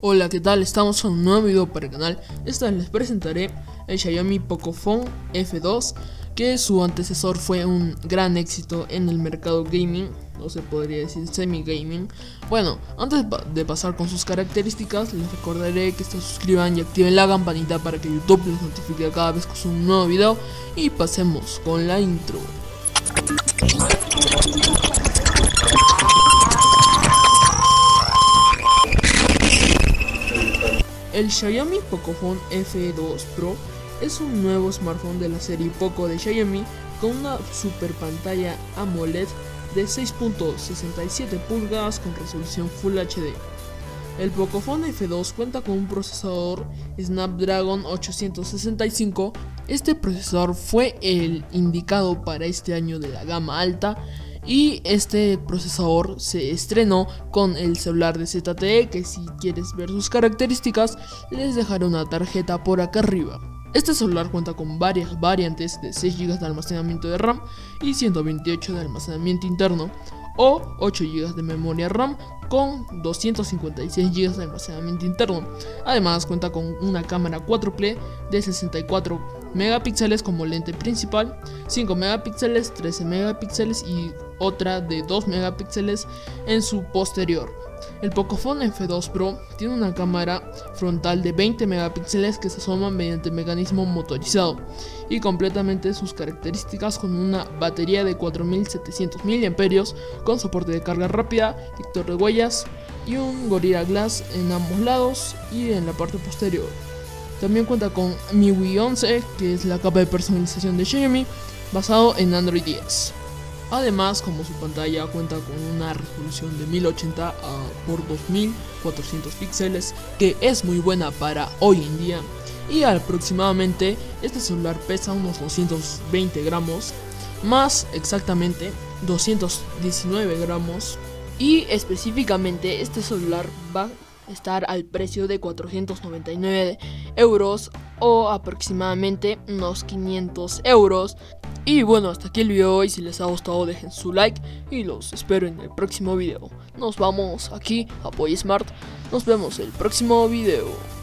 Hola, ¿qué tal? Estamos con un nuevo video para el canal. Esta vez les presentaré el Xiaomi Pocophone F2, que su antecesor fue un gran éxito en el mercado gaming, o se podría decir semi-gaming. Bueno, antes de pasar con sus características, les recordaré que se suscriban y activen la campanita para que YouTube les notifique cada vez que suba un nuevo video. Y pasemos con la intro. El Xiaomi Pocophone F2 Pro es un nuevo smartphone de la serie Poco de Xiaomi con una super pantalla AMOLED de 6.67 pulgadas con resolución Full HD. El Pocophone F2 cuenta con un procesador Snapdragon 865. Este procesador fue el indicado para este año de la gama alta. Y este procesador se estrenó con el celular de ZTE, que si quieres ver sus características les dejaré una tarjeta por acá arriba. Este celular cuenta con varias variantes de 6 GB de almacenamiento de RAM y 128 de almacenamiento interno, o 8 GB de memoria RAM con 256 GB de almacenamiento interno. Además cuenta con una cámara cuádruple de 64 megapíxeles como lente principal, 5 megapíxeles, 13 megapíxeles y otra de 2 megapíxeles en su posterior. El Pocophone F2 Pro tiene una cámara frontal de 20 megapíxeles que se asoma mediante mecanismo motorizado, y completamente sus características con una batería de 4700 mAh con soporte de carga rápida, lector de huellas y un Gorilla Glass en ambos lados y en la parte posterior. También cuenta con MIUI 11, que es la capa de personalización de Xiaomi basado en Android 10. Además, como su pantalla cuenta con una resolución de 1080 por 2400 píxeles, que es muy buena para hoy en día, y aproximadamente este celular pesa unos 220 gramos, más exactamente 219 gramos, y específicamente este celular va a estar al precio de 499 euros o aproximadamente unos 500 euros. Y bueno, hasta aquí el video, y si les ha gustado dejen su like y los espero en el próximo video. Nos vamos aquí a Poy Smart, nos vemos el próximo video.